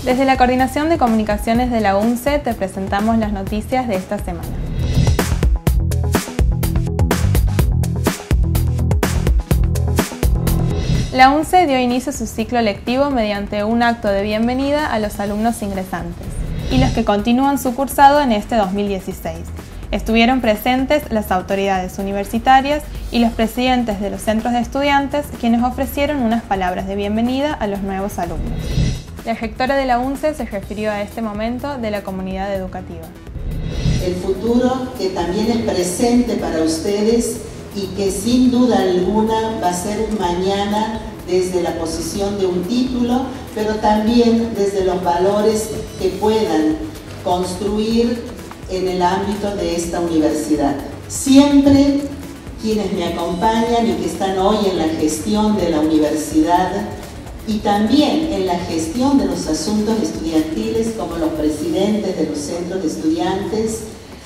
Desde la Coordinación de Comunicaciones de la UNCE te presentamos las noticias de esta semana. La UNCE dio inicio a su ciclo lectivo mediante un acto de bienvenida a los alumnos ingresantes y los que continúan su cursado en este 2016. Estuvieron presentes las autoridades universitarias y los presidentes de los centros de estudiantes, quienes ofrecieron unas palabras de bienvenida a los nuevos alumnos. La rectora de la UNCE se refirió a este momento de la comunidad educativa. El futuro que también es presente para ustedes y que sin duda alguna va a ser un mañana desde la posición de un título, pero también desde los valores que puedan construir en el ámbito de esta universidad. Siempre quienes me acompañan y que están hoy en la gestión de la universidad y también en la gestión de los asuntos estudiantiles, como los presidentes de los centros de estudiantes,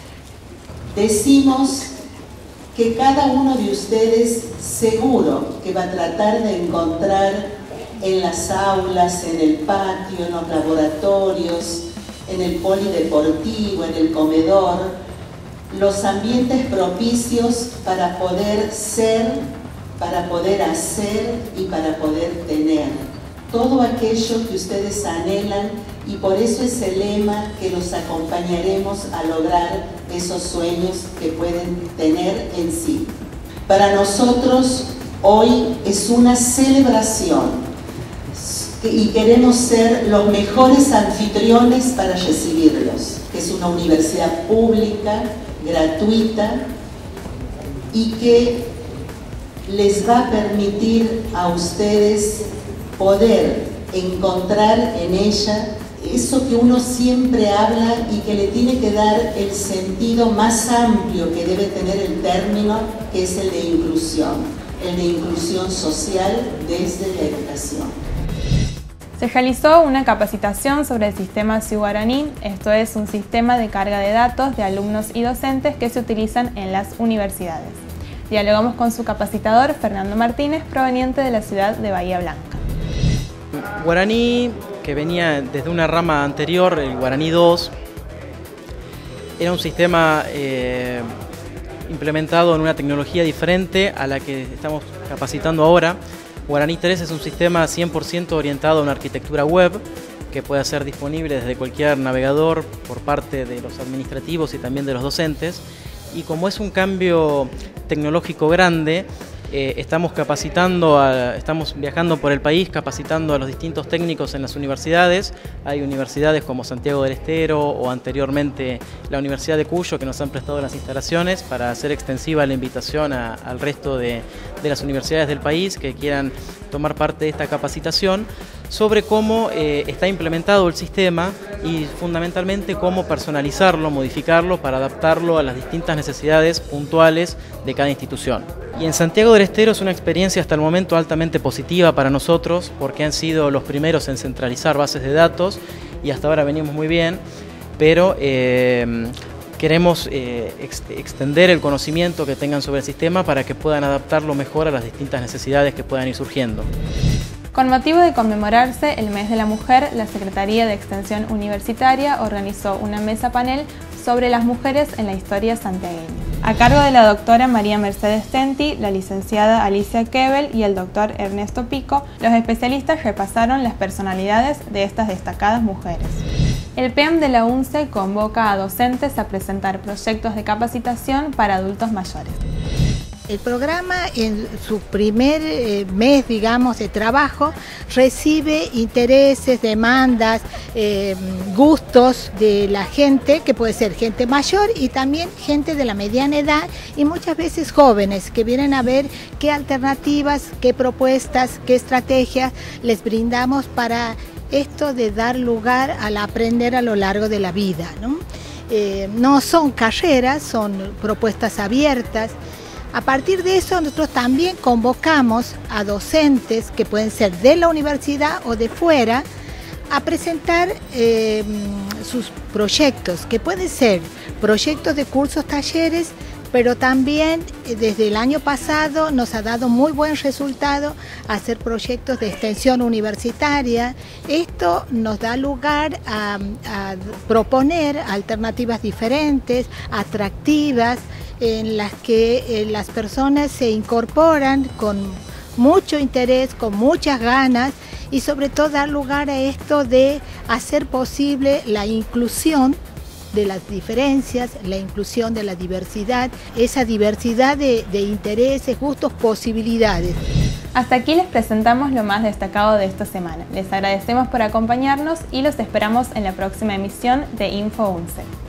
decimos que cada uno de ustedes seguro que va a tratar de encontrar en las aulas, en el patio, en los laboratorios, en el polideportivo, en el comedor, los ambientes propicios para poder ser, para poder hacer y para poder tener todo aquello que ustedes anhelan, y por eso es el lema que los acompañaremos a lograr esos sueños que pueden tener en sí. Para nosotros hoy es una celebración y queremos ser los mejores anfitriones para recibirlos, que es una universidad pública, gratuita y que les va a permitir a ustedes poder encontrar en ella eso que uno siempre habla y que le tiene que dar el sentido más amplio que debe tener el término, que es el de inclusión social desde la educación. Se realizó una capacitación sobre el sistema Ciu-Guaraní, esto es un sistema de carga de datos de alumnos y docentes que se utilizan en las universidades. Dialogamos con su capacitador, Fernando Martínez, proveniente de la ciudad de Bahía Blanca. Guaraní, que venía desde una rama anterior, el Guaraní 2, era un sistema implementado en una tecnología diferente a la que estamos capacitando ahora. Guaraní 3 es un sistema 100% orientado a una arquitectura web que puede ser disponible desde cualquier navegador por parte de los administrativos y también de los docentes. Y como es un cambio tecnológico grande, estamos viajando por el país capacitando a los distintos técnicos en las universidades. Hay universidades como Santiago del Estero o anteriormente la Universidad de Cuyo que nos han prestado las instalaciones para hacer extensiva la invitación al resto de las universidades del país que quieran tomar parte de esta capacitación sobre cómo está implementado el sistema y fundamentalmente cómo personalizarlo, modificarlo para adaptarlo a las distintas necesidades puntuales de cada institución. Y en Santiago del Estero es una experiencia hasta el momento altamente positiva para nosotros porque han sido los primeros en centralizar bases de datos y hasta ahora venimos muy bien, pero queremos extender el conocimiento que tengan sobre el sistema para que puedan adaptarlo mejor a las distintas necesidades que puedan ir surgiendo. Con motivo de conmemorarse el Mes de la Mujer, la Secretaría de Extensión Universitaria organizó una mesa panel sobre las mujeres en la historia santiagueña. A cargo de la doctora María Mercedes Tenti, la licenciada Alicia Kebel y el doctor Ernesto Pico, los especialistas repasaron las personalidades de estas destacadas mujeres. El PEM de la UNCE convoca a docentes a presentar proyectos de capacitación para adultos mayores. El programa en su primer mes, digamos, de trabajo recibe intereses, demandas, gustos de la gente, que puede ser gente mayor y también gente de la mediana edad y muchas veces jóvenes que vienen a ver qué alternativas, qué propuestas, qué estrategias les brindamos para esto de dar lugar al aprender a lo largo de la vida, ¿no? No son carreras, son propuestas abiertas. A partir de eso nosotros también convocamos a docentes que pueden ser de la universidad o de fuera a presentar sus proyectos, que pueden ser proyectos de cursos, talleres, pero también desde el año pasado nos ha dado muy buen resultado hacer proyectos de extensión universitaria. Esto nos da lugar a proponer alternativas diferentes, atractivas, en las que las personas se incorporan con mucho interés, con muchas ganas, y sobre todo dar lugar a esto de hacer posible la inclusión de las diferencias, la inclusión de la diversidad, esa diversidad de intereses, gustos, posibilidades. Hasta aquí les presentamos lo más destacado de esta semana. Les agradecemos por acompañarnos y los esperamos en la próxima emisión de Info UNCE.